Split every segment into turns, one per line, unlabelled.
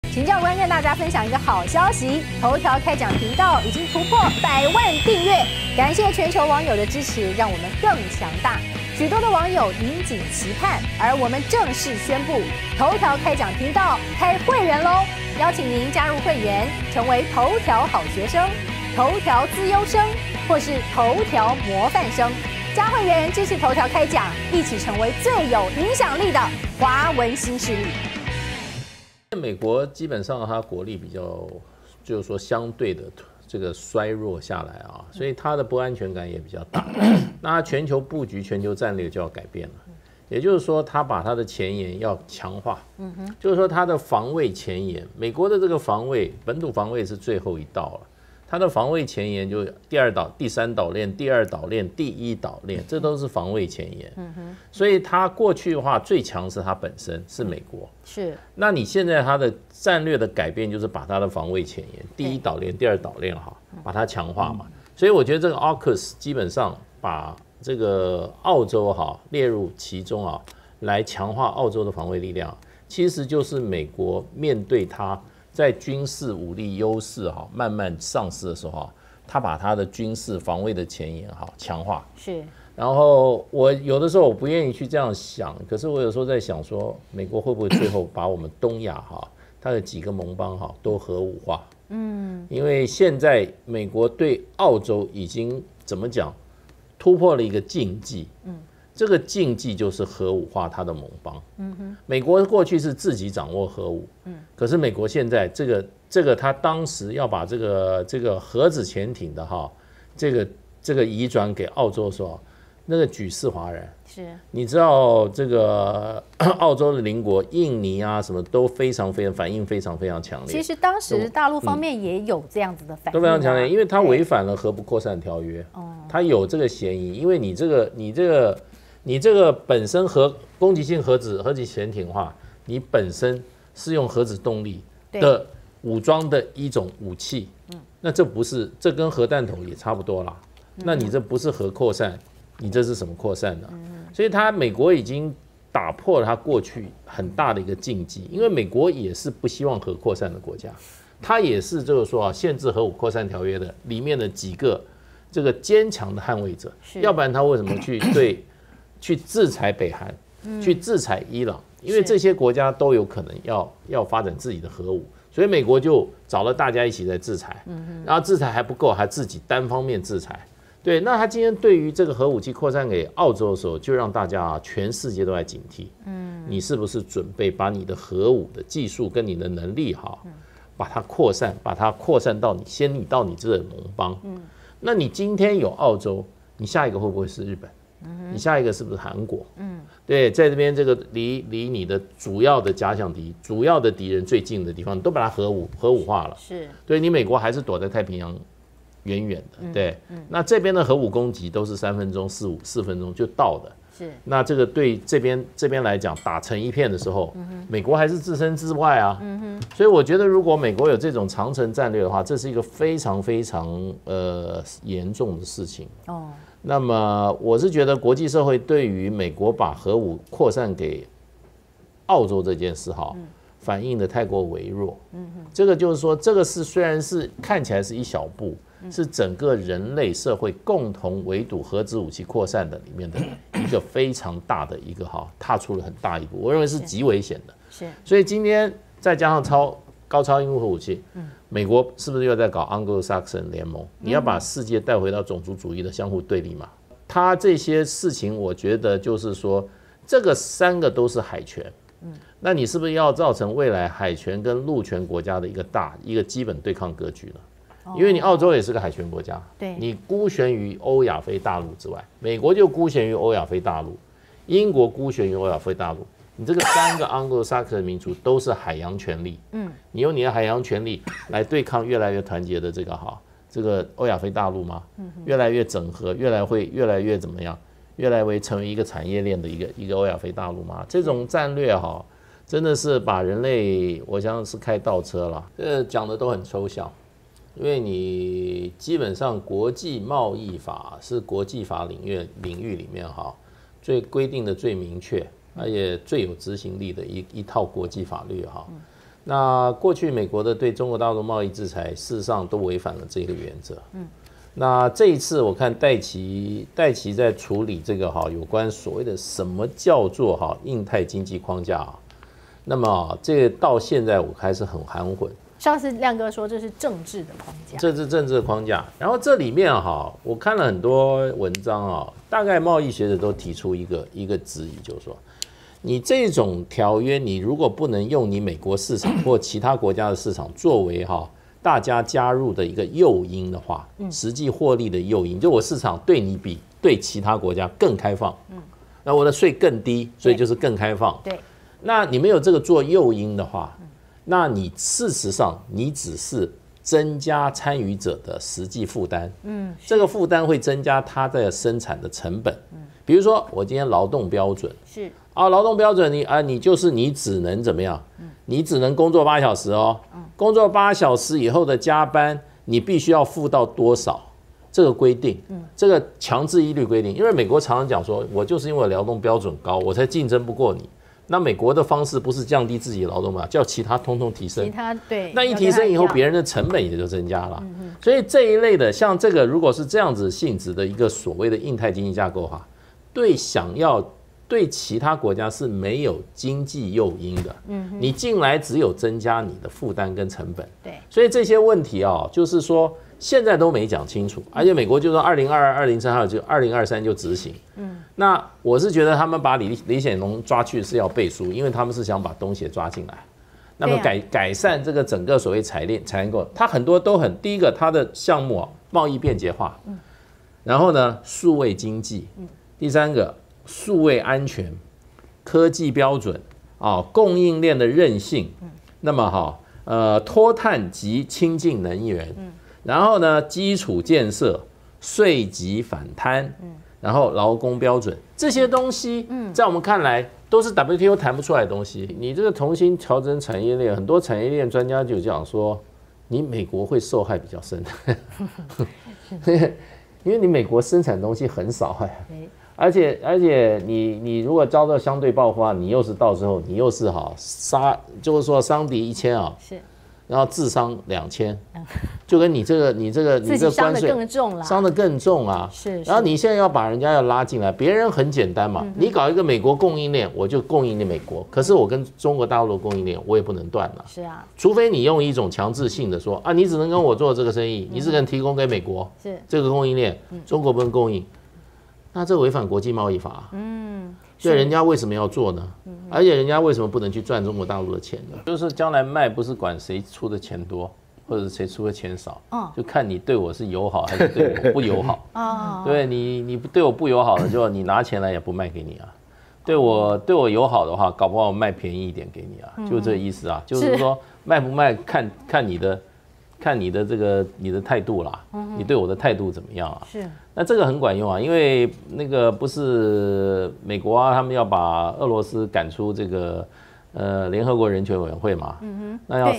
请教官跟大家分享一个好消息，头条开讲频道已经突破100万订阅，感谢全球网友的支持，让我们更强大。许多的网友引颈期盼，而我们正式宣布，头条开讲频道开会员喽！邀请您加入会员，成为头条好学生、头条资优生，或是头条模范生。加会员支持头条开讲，一起成为最有影响力的华文新势力。
美国基本上它国力比较，就是说相对的这个衰弱下来啊，所以它的不安全感也比较大。那它全球布局、全球战略就要改变了，也就是说，它把它的前沿要强化。就是说它的防卫前沿，美国的这个防卫，本土防卫是最后一道了。它的防卫前沿就第二岛、第三岛链、第二岛链、第一岛链，这都是防卫前沿。所以它过去的话最强是它本身是美国。
是。
那你现在它的战略的改变就是把它的防卫前沿，第一岛链、第二岛链哈，把它强化嘛。所以我觉得这个 AUKUS 基本上把这个澳洲哈列入其中啊，来强化澳洲的防卫力量，其实就是美国面对它在军事武力优势哈慢慢丧失的时候啊，他把他的军事防卫的前沿哈强化。
是。
然后我有的时候我不愿意去这样想，可是我有时候在想说，美国会不会最后把我们东亚哈它的几个盟邦哈都核武化？因为现在美国对澳洲已经怎么讲，突破了一个禁忌。这个禁忌就是核武化它的盟邦。美国过去是自己掌握核武，可是美国现在这个他当时要把这个核子潜艇的哈这个移转给澳洲的时候，那个举世哗然。是，你知道这个澳洲的邻国印尼啊，什么都非常反应非常强烈。
其实当时大陆方面也有这样子的反应，
都非常强烈，因为它违反了核不扩散条约。它有这个嫌疑，因为你这个本身攻击性核子潜艇的话，你本身是用核子动力的武装的一种武器，那这跟核弹头也差不多啦。那你这不是核扩散，你这是什么扩散呢？所以美国已经打破了它过去很大的一个禁忌，因为美国也是不希望核扩散的国家，它也是就是说限制核武扩散条约的里面的几个这个坚强的捍卫者，要不然他为什么去制裁北韩，去制裁伊朗？因为这些国家都有可能要发展自己的核武，所以美国就找了大家一起在制裁，然后制裁还不够，还自己单方面制裁。对，那他今天对于这个核武器扩散给澳洲的时候，就让大家全世界都在警惕，你是不是准备把你的核武的技术跟你的能力把它扩散到你这个盟邦。那你今天有澳洲，你下一个会不会是日本？你下一个是不是韩国？对，在这边这个离你的主要的假想敌、主要的敌人最近的地方，你都把它核武化了。是，对你美国还是躲在太平洋远远的。对，那这边的核武攻击都是3分钟、4分钟就到的。是，那这个对这边来讲，打成一片的时候，美国还是置身事外啊。所以我觉得，如果美国有这种长程战略的话，这是一个非常严重的事情。那么我是觉得国际社会对于美国把核武扩散给澳洲这件事反应的太过微弱。这个就是说，这个虽然是看起来是一小步，是整个人类社会共同围堵核子武器扩散的里面的一个非常大的一个踏出了很大一步，我认为是极危险的。所以今天再加上高超音速核武器，美国是不是又在搞 Anglo-Saxon 联盟？你要把世界带回到种族主义的相互对立嘛？它这些事情，我觉得就是说，这个3个都是海权，那你是不是要造成未来海权跟陆权国家的一个基本对抗格局呢？因为你澳洲也是个海权国家，你孤悬于欧亚非大陆之外，美国就孤悬于欧亚非大陆，英国孤悬于欧亚非大陆。你这个3个 Anglo-Saxon 民族都是海洋权力，你用你的海洋权力来对抗越来越团结的这个欧亚非大陆吗？越来越整合，越来越怎么样？越来越成为一个产业链的一个欧亚非大陆吗？这种战略真的是把人类，我想是开倒车了。讲的都很抽象，因为你基本上国际贸易法是国际法领域里面最规定的最明确，而且最有执行力的一套国际法律那过去美国的对中国大陆贸易制裁，事实上都违反了这个原则。那这一次我看戴奇在处理这个有关所谓的什么叫做印太经济框架那么这个到现在我还是很含混。
上次亮哥说这是政治的框架，
这是政治的框架。然后这里面我看了很多文章大概贸易学者都提出一个质疑，就是说，你这种条约，你如果不能用你美国市场或其他国家的市场作为大家加入的一个诱因的话，实际获利的诱因，就我市场对你比对其他国家更开放，那我的税更低，所以就是更开放。
对，
那你没有这个做诱因的话，那你事实上你只是增加参与者的实际负担，这个负担会增加它的生产的成本，比如说我今天劳动标准
是
劳动标准你只能怎么样？你只能工作8小时工作8小时以后的加班，你必须要付到多少？这个规定，这个强制一律规定，因为美国常常讲说，我就是因为劳动标准高，我才竞争不过你。那美国的方式不是降低自己的劳动嘛，叫其他通通提升。
对，
那一提升以后，别人的成本也就增加了。所以这一类的，像这个，如果是这样子性质的一个所谓的印太经济架构对其他国家是没有经济诱因的。你进来只有增加你的负担跟成本。
对，
所以这些问题就是说现在都没讲清楚，而且美国就说2022、2023还有就2023就执行。那我是觉得他们把李显龙抓去是要背书，因为他们是想把东协抓进来，那么改善这个整个所谓产业链构，它很多都第一个它的项目贸易便捷化，然后呢数位经济，第三个数位安全、科技标准供应链的韧性，那么脱碳及清净能源，然后呢基础建设、税级反贪。然后劳工标准这些东西，在我们看来都是 WTO 谈不出来的东西。你这个重新调整产业链，很多产业链专家就讲说，你美国会受害比较深，因为你美国生产东西很少而且你如果遭到相对报复你又是到时候你又是就是说伤敌1000
是。
然后自伤2000，就跟你这个关税伤得更重
是。
然后你现在要把人家要拉进来，别人很简单嘛，你搞一个美国供应链，我就供应你美国，可是我跟中国大陆的供应链我也不能断了。
是啊。
除非你用一种强制性的说你只能跟我做这个生意，你只能提供给美国这个供应链，中国不能供应，那这违反国际贸易法。所以人家为什么要做呢？而且人家为什么不能去赚中国大陆的钱呢？就是将来卖不是管谁出的钱多，或者谁出的钱少，就看你对我是友好还是对我不友好。对你对我不友好的，就你拿钱来也不卖给你对我友好的话，搞不好我卖便宜一点给你就这意思就是说卖不卖看你的这个你的态度啦，你对我的态度怎么样
是。
那这个很管用因为那个不是美国他们要把俄罗斯赶出这个联合国人权委员会嘛，那要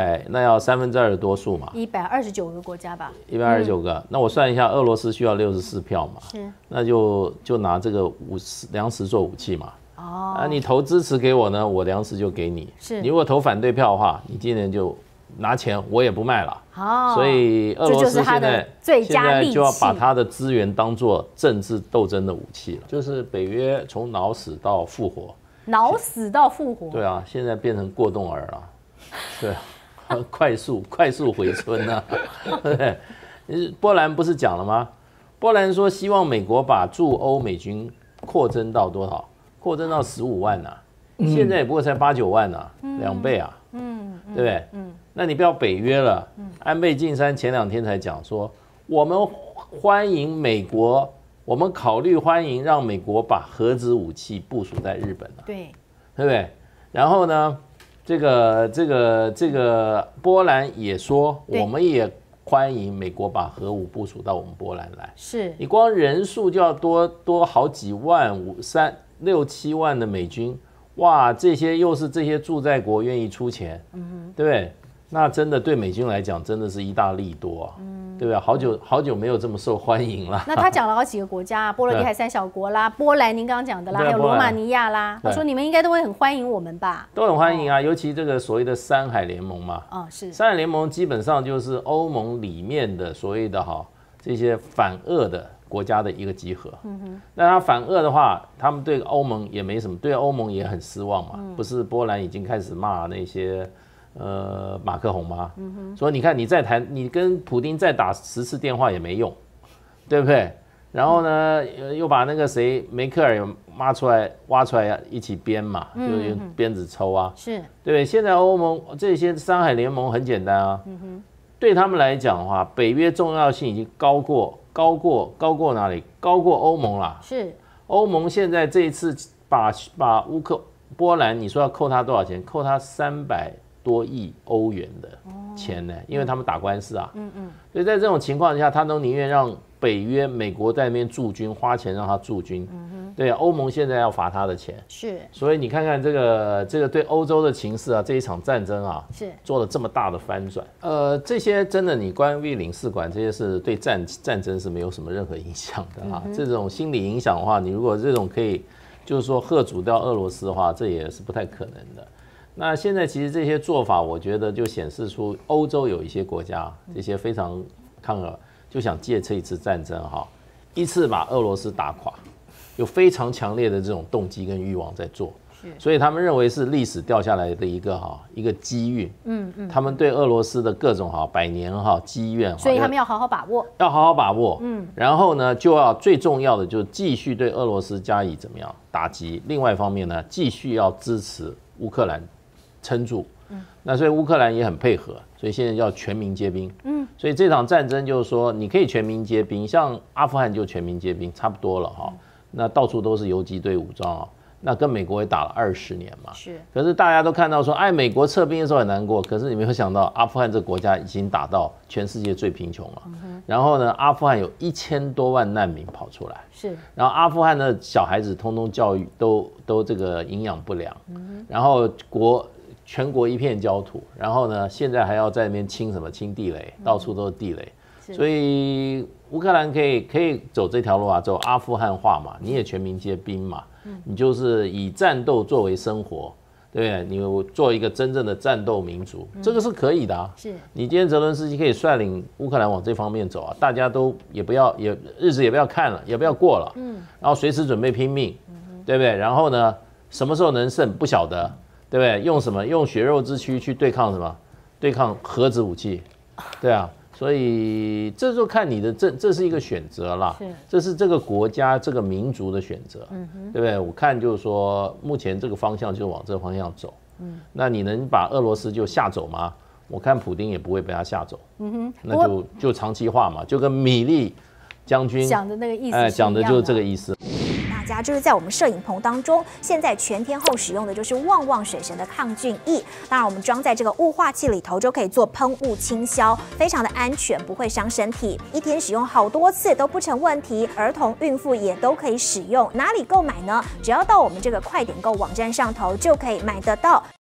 2/3的多数嘛
，129个国家吧
，129个。那我算一下，俄罗斯需要64票嘛，
是，
那就拿这个粮食做武器嘛。你投支持给我呢，我粮食就给你。
是，
你如果投反对票的话，你今年就拿钱，我也不卖了。所以俄罗斯现在就要把它的资源当作政治斗争的武器了，就是北约从脑死到复活。
脑死到复活。
对现在变成过动儿了。对，快速回春对，波兰不是讲了吗？波兰说希望美国把驻欧美军扩增到多少？扩增到15万现在也不过才8、9万2倍对不对？那你不要北约了。安倍晋三前2天才讲说，我们欢迎美国，我们考虑欢迎让美国把核子武器部署在日本对不对？然后呢，这个波兰也说，我们也欢迎美国把核武部署到我们波兰来。是，你光人数就要多好几万，6、7万的美军。哇，这些又是这些驻在国愿意出钱，对不对？那真的对美军来讲，真的是一大利多对不对？好久没有这么受欢迎了。
那他讲了好几个国家，波罗的海3小国啦，波兰您刚刚讲的啦，还有罗马尼亚啦，他说你们应该都会很欢迎我们吧？
都很欢迎啊，尤其这个所谓的3海联盟嘛。
是
3海联盟基本上就是欧盟里面的所谓的这些反俄的国家的一个集合。那他反俄的话，他们对欧盟也没什么，对欧盟也很失望嘛。不是波兰已经开始骂那些马克宏吗？说你看你跟普丁再打10次电话也没用，对不对？然后呢，又把那个谁梅克尔挖出来一起编嘛，就用鞭子抽啊，
是
对不对？现在欧盟这些3海联盟很简单啊。对他们来讲的话，北约重要性已经高过哪里？高过欧盟啦。是欧盟现在这一次把波兰，你说要扣他多少钱？扣他300多亿欧元的钱呢？因为他们打官司啊。所以在这种情况下，他都宁愿让北约美国在那边驻军，花钱让他驻军。对，欧盟现在要罚他的钱。是，所以你看看这个对欧洲的情势啊，这一场战争啊，是做了这么大的翻转。这些真的你关闭领事馆这些事，对战争是没有什么任何影响的啊。这种心理影响的话，你如果这种可以就是说嚇阻掉俄罗斯的话，这也是不太可能的。那现在其实这些做法，我觉得就显示出欧洲有一些国家，这些非常抗俄，就想借这一次战争一次把俄罗斯打垮。有非常强烈的这种动机跟欲望在做，所以他们认为是历史掉下来的一个机遇。他们对俄罗斯的各种百年积怨，
所以他们要好好把握，
然后呢，就要最重要的就是继续对俄罗斯加以怎么样打击。另外一方面呢，继续要支持乌克兰撑住。那所以乌克兰也很配合，所以现在要全民皆兵。所以这场战争就是说，你可以全民皆兵，像阿富汗就全民皆兵，差不多了那到处都是游击队武装那跟美国也打了20年嘛。是。可是大家都看到说，美国撤兵的时候很难过，可是你没有想到，阿富汗这个国家已经打到全世界最贫穷了。然后呢，阿富汗有1000多万难民跑出来。是。然后阿富汗的小孩子通通教育都这个营养不良。然后全国一片焦土。然后呢，现在还要在那边清地雷，到处都是地雷。所以乌克兰可以走这条路走阿富汗化嘛，你也全民皆兵嘛，你就是以战斗作为生活，对不对？你做一个真正的战斗民族，这个是可以的是，你今天泽伦斯基可以率领乌克兰往这方面走大家都日子也不要看了，也不要过了，然后随时准备拼命，对不对？然后呢，什么时候能胜不晓得，对不对？用血肉之躯去对抗什么？对抗核子武器，对啊。所以这就看你的这是一个选择啦，这是这个国家这个民族的选择，对不对？我看就是说，目前这个方向就往这个方向走，那你能把俄罗斯就吓走吗？我看普丁也不会被他吓走，那就长期化嘛，就跟米利将军
讲的那个意思，
讲的就是这个意思。
家就是在我们摄影棚当中，现在全天候使用的就是旺旺水神的抗菌液。当然，我们装在这个雾化器里头，就可以做喷雾清消，非常的安全，不会伤身体。一天使用好多次都不成问题，儿童、孕妇也都可以使用。哪里购买呢？只要到我们这个快点购网站上头就可以买得到。